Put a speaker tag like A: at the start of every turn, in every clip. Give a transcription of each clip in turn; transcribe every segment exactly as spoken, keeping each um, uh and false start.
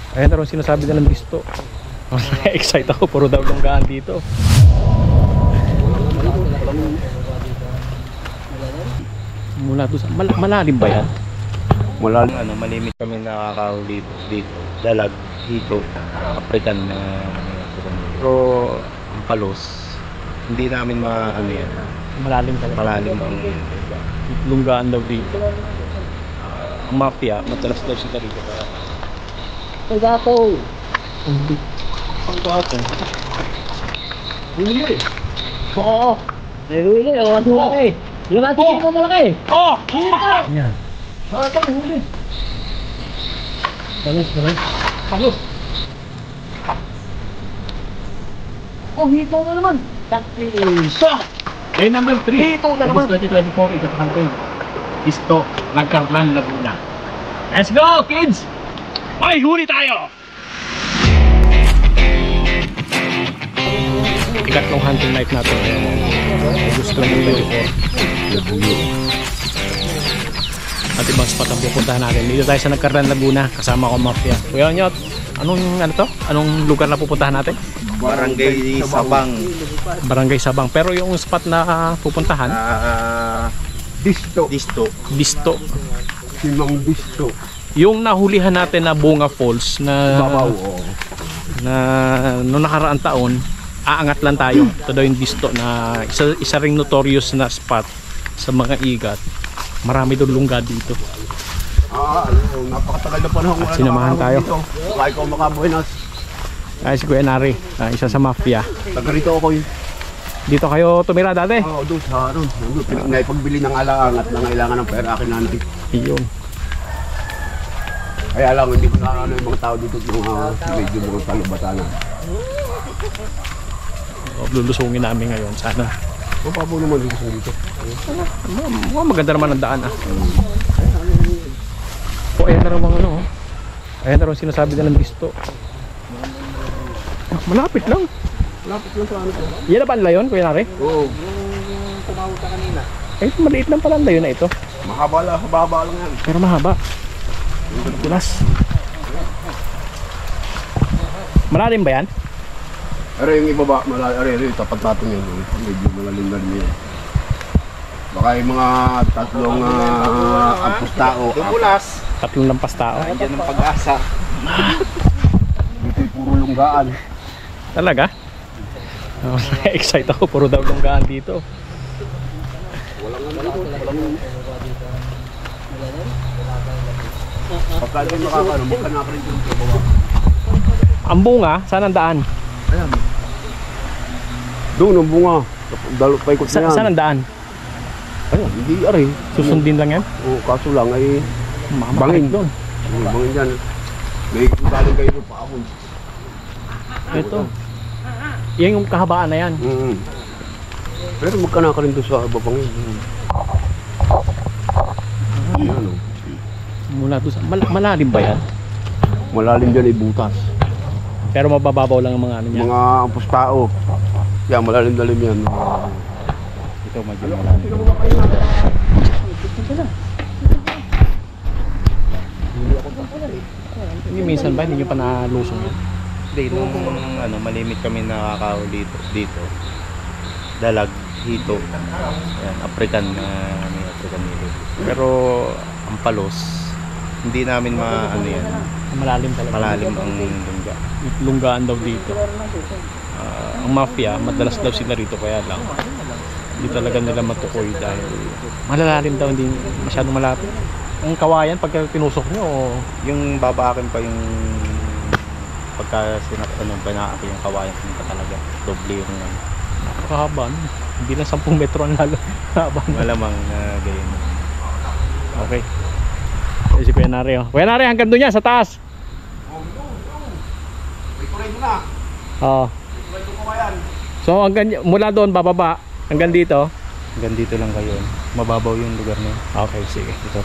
A: Ayan na rin sinasabi na ng disto. Excited ako, puro daw lunggaan dito. Mula doon sa mal malalim ba yan?
B: Malalim. Ano, malimit kami nakakahuli dito, dito. Dalag, hito, African na uh, pero ang palos, hindi namin ma ano yan.
A: Malalim talaga.
B: Malalim ang
A: lunggaan daw dito. Ang mafia, matalas daw sila rito.
C: Ay, gato!
A: Hindi. Ang gato?
C: Huli! Oo! May huli! Ang malaki! Yung ating mo malaki!
A: Oh! Yan.
C: Bakit ang huli? Balos, balos.
A: Palos!
C: Oh, hito na naman!
A: Isa! Eh, number three.
C: Hito na naman!
A: twenty twenty-four, ikatangkay. Isto, Nagkarlan, Laguna. Let's go, kids! May huli tayo! Ikatlong hunting night natin. August twenty-four. At ibang spot ang pupuntahan natin. Dito tayo sa Nagkarlan, Laguna. Kasama ko mafia. Kuya Onyot, anong ano to? Anong lugar na pupuntahan natin?
B: Barangay Sabang.
A: Barangay Sabang. Pero yung spot na uh, pupuntahan?
B: Uh, Disto. Disto.
A: Disto.
B: Simang Disto.
A: Yung nahulihan natin na Bunga Falls na
B: Babaw, oh.
A: na noong nakaraang taon, aangat lang tayo. Ito daw yung Disto na isa, isa ring notorious na spot sa mga igat. Marami doon lungga dito.
B: Ah, ano, napakatagal na panahon.
A: At sinamahan tayo.
B: Kaya ko makabuenas.
A: Ay, si Kuya Nari, uh, isa sa mafia.
B: Taga rito ako yun.
A: Dito kayo tumira dati?
B: Oo, doon sa doon. Naipagbili ng alaang at nangailangan ng pera akin nanti.
A: Iyon.
B: Kaya lang, hindi ko na ano yung mga tao dito, mga medyo mga talubatanan.
A: So, lulusungin namin ngayon, sana.
B: O, pabo naman dito sa dito.
A: Mukhang maganda naman ang daan ah. O, ayan na raw ang ano. Ayan na raw sinasabi na ng Disto. Ah, malapit lang.
B: Lapit lang sa ano po.
A: Yan na ba ang layon, Kuya Nari?
B: Oo.
C: Tumawag ka kanina.
A: Eh, maliit lang pala ang layon na ito.
B: Mahaba lang, hababa lang yan.
A: Pero mahaba. Tulas. Malalim ba yan?
B: Pero yung iba ba, malalim, are, are, tapat natin yan. Medyo malalim na rin yan. Baka yung mga tatlong uh, ampus tao. Dumulas.
A: Tatlong lampas tao.
B: Nandiyan ang pag-asa. Dito'y puro lunggaan.
A: Talaga? Oh, excited ako, puro daw lunggaan dito.
B: Walang ano, walang pagka doon nakakano, magkanak rin doon sa baba.
A: Ang bunga, saan ang daan?
B: Ayan. Doon ang bunga. Dalo, paikot na
A: Sa,
B: yan.
A: saan ang daan?
B: Ayan, hindi aray.
A: Susundin lang yan?
B: Oo, kaso lang ay
A: Bangin doon.
B: Oo, bangin dyan. May galing kayo doon pa ako.
A: Ito. Yan yung kahabaan na yan.
B: Mm-hmm. Pero magkanak rin doon sa babangin. Ayan o.
A: Mula doon sa mal malalim ba yan?
B: Malalim dyan ay butas.
A: Pero mabababaw lang ang mga ano niya.
B: Mga ampus tao. Yan, malalim-lalim yan.
A: Ito medyo malalim. Hindi minsan ba hindi nyo pa nalusong yan?
D: Hindi, nung ano, malimit kami nakakahuli dito, dito. Dalag, hito, yan, African na uh, may African nilo. Pero ang palos, hindi namin ma ano yan,
A: Malalim talaga.
D: malalim ang lungga.
A: Lunggaan daw dito. Uh, ang mafia, madalas daw sila rito kaya lang. Hindi talaga nila matukoy dahil malalalim daw, hindi masyadong malapit. Ang kawayan pagka tinusok nyo o
D: Yung babaakin pa yung pagka sinap, ano, binaaki yung kawayan pa talaga. Doble yung ano.
A: napakahaba, no? Hindi lang sampung metro ang lalo. Haba na.
D: Malamang uh, ganyan.
A: Okay. Ay, si Kuya Nari, oh. Kuya Nari, hanggang doon yan, sa taas. Oo. So, hanggang, mula doon, bababa, hanggang dito.
D: Hanggang dito lang kayo. Mababaw yung lugar na yun.
A: Okay, sige.
D: Ito.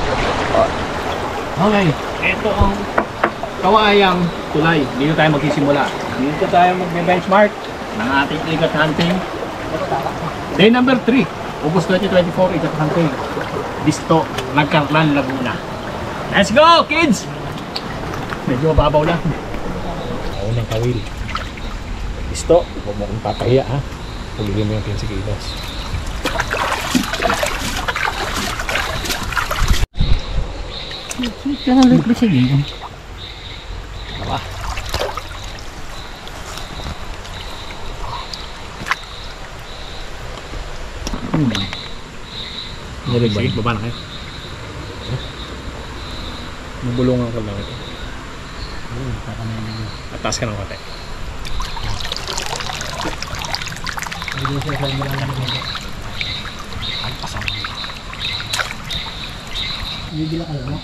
A: Okay, ito ang kawayang tulay. Dito tayo magsisimula. Dito tayo magbe-benchmark ng ating ikat hunting. Day number three, August twenty twenty-four, ikat hunting. Disto, Nagkarlan, Laguna. Let's go, kids! Medyo mababaw lang. Oo, ng kawil. Isto, huwag mo kong papahiya ha. Pulili mo yung fifteen kilos.
C: Ito na ulit ba sige?
A: Tama.
C: Hmm.
A: Sige, baba na kayo. Mabulungan ko lang ito. Atas ka ng konti. Alpasan.
C: Bibila ka lang.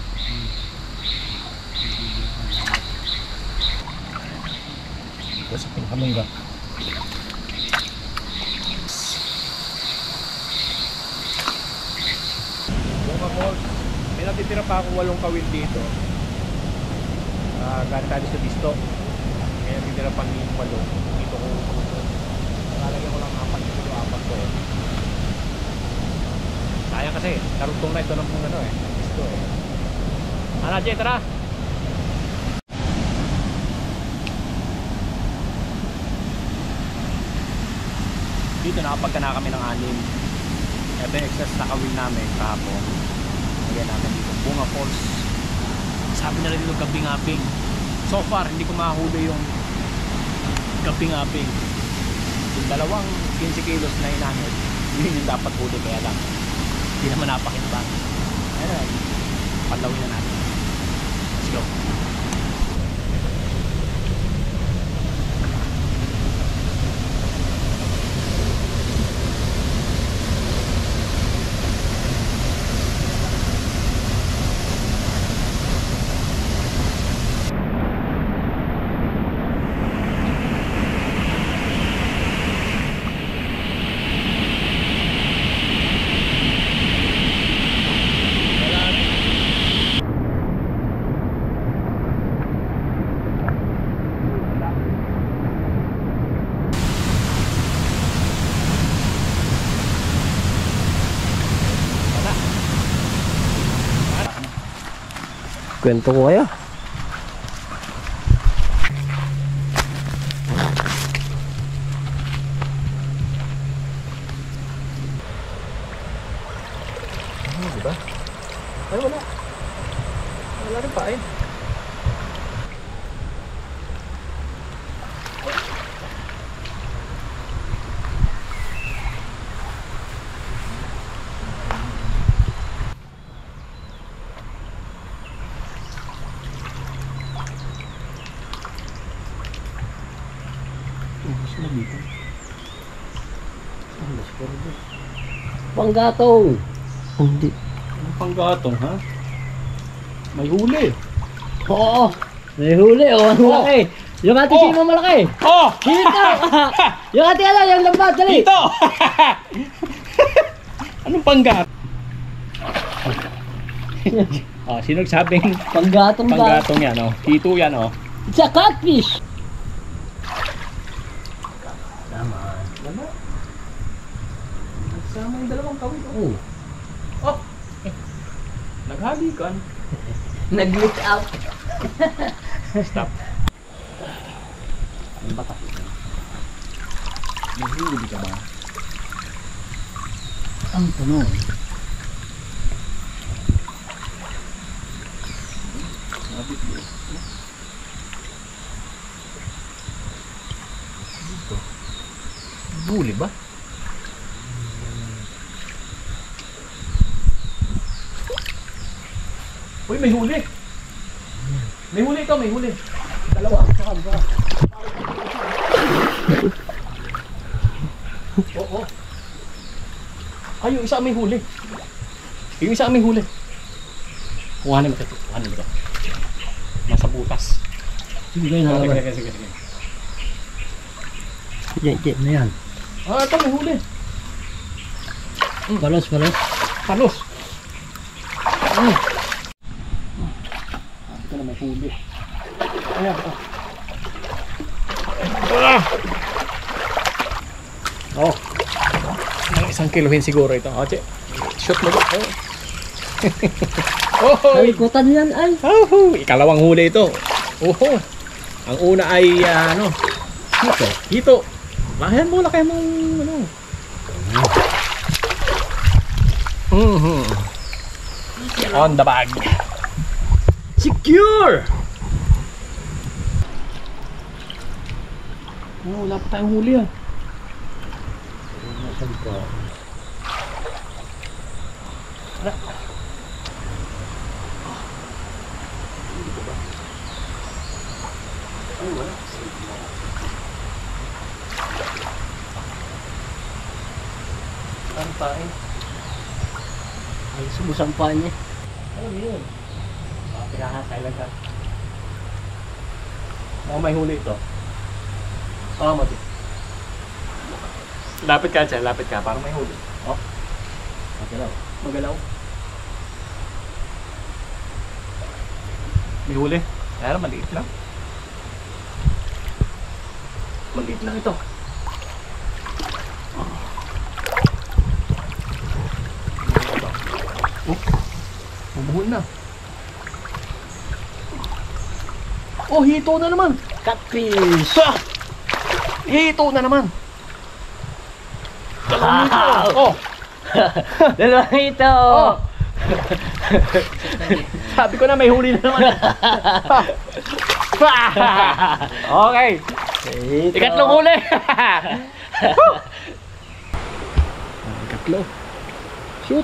A: Sa pinghamungga. Mga boss, may natitira pa akong walong kawil dito. Uh, galing tayo sa Bisto. Kaya natitira pa ng walong. Dito ko lalagyan ko lang apat kilo, apat ko eh. Sayang kasi, karugtong na ito ng ano eh. Bisto eh. Ano, Jay, tara! Dito nakapagka na kami ng anim. Ito yung excess na kawil namin kahapon. Lagyan namin dito Bunga Falls. Sabi na rin dito gabing-aping. So far hindi ko mahuli yung gabing-aping. Yung dalawang fifteen kilos na inanod, yun yung dapat huli, kaya lang hindi naman napakinbang. Ayun na, palawin na natin. Let's go.
C: Kwento ko kayo.
A: Ano, diba? Ay, wala. Wala rin pa eh.
C: Panggatong. Hindi.
A: Anong panggatong, ha? May huli.
C: Oo. May huli. Oh, ang
A: Oh.
C: laki. Yung ate
A: Oh.
C: mo malaki.
A: Oh!
C: Dito. Yung ate ala, yung lambat. Dali.
A: Dito! Anong panggat? Oh, sino nagsabing
C: Panggatong ba?
A: panggatong yan, oh? Tito yan, oh.
C: It's a catfish.
A: Nagsama yung dalawang kawit,
C: Oh.
A: Oh! Eh, naghalikan.
C: Nag-mix up.
A: Stop. Ang bata. Nahuli ka ba?
C: Ang tanong.
A: Huli ba? Uy, may huli! May huli ito, may huli. Dalawa. Oo. Oh, oh. Ay, yung isa may huli. Yung isa may huli. Kuhanin mo ito. Kuhanin mo ito. Nasa butas.
C: Sige kayo na
A: Sige,
C: naman.
A: sige, sige, sige.
C: Sige, sige na yan.
A: Ah, ito may huli.
C: Palos, palos.
A: Palos. Mm. Ito na may huli. Ayan. Oh. Ah! Oh. Ang isang kilohin siguro ito. Oh, che. Shoot mo ba? Oh. Oh,
C: Halikutan yan ay.
A: oh, ikalawang huli ito. Oho. Ang una ay ah, ano? Hito. Hito. Lakayan mo, lakayan mo ano. Mhm. On the bag. Secure. Oh, wala pa tayong huli ah.
C: Ang pain. Ay, sumusampa niya. Ano yun?
A: Pinakakay lang ka. Baka may huli ito. Oo, mati. Lapit ka dyan, lapit ka. Parang may huli. Oh.
C: Magalaw.
A: Magalaw. May huli. Kaya lang, maliit lang. Maliit lang ito. Oh, umuhol na. Oh, hito na naman.
C: Catfish!
A: Ah! Hito na naman. Dalawang hito. Oh.
C: Dalawang ito!
A: Oh. Sabi ko na may huli na naman. Okay.
C: Ito.
A: Ikatlong huli. Ikatlo. Shoot.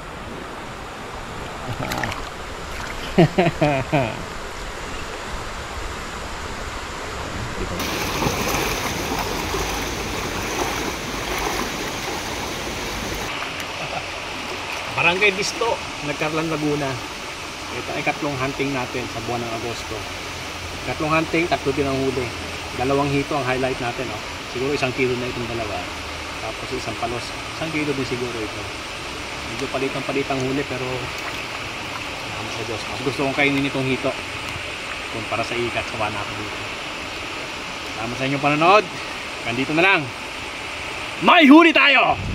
A: Barangay Disto, Nagkarlan, Laguna. Ito ay katlong hunting natin sa buwan ng Agosto. Katlong hunting, tatlo din ang huli. Dalawang hito ang highlight natin. Oh. Siguro isang kilo na itong dalawa. Tapos isang palos. Isang kilo din siguro ito. Medyo palitang-palitang huli pero salamat sa Diyos. Mas gusto kong kainin itong hito kung para sa ikat sa wana ko dito. Salamat sa inyong panonood. Nandito na lang. May huli tayo!